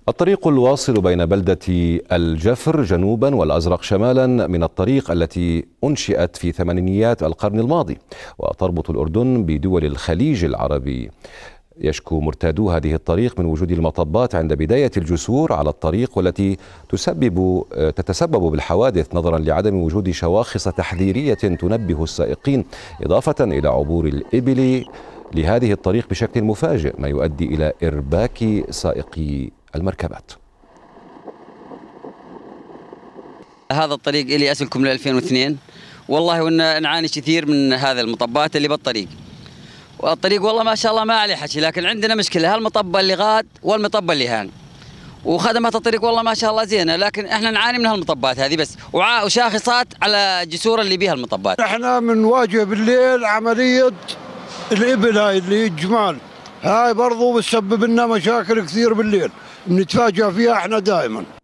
الطريق الواصل بين بلدة الجفر جنوبا والأزرق شمالا من الطريق التي أنشئت في ثمانينيات القرن الماضي وتربط الأردن بدول الخليج العربي. يشكو مرتادو هذه الطريق من وجود المطبات عند بداية الجسور على الطريق والتي تتسبب بالحوادث نظرا لعدم وجود شواخص تحذيرية تنبه السائقين، إضافة إلى عبور الإبل لهذه الطريق بشكل مفاجئ ما يؤدي إلى إرباك سائقي المركبات. هذا الطريق لي أسلكم من 2002 والله نعاني كثير من هذا المطبات اللي بالطريق، والطريق والله ما شاء الله ما عليه حكي، لكن عندنا مشكلة هالمطبة اللي غاد والمطبة اللي هان، وخدمات الطريق والله ما شاء الله زينة، لكن احنا نعاني من هالمطبات هذه بس وشاخصات على الجسور اللي بيها المطبات. احنا بنواجه بالليل عملية الإبل هاي اللي الجمال هاي برضو بتسبب لنا مشاكل كثير بالليل، بنتفاجأ فيها احنا دائما.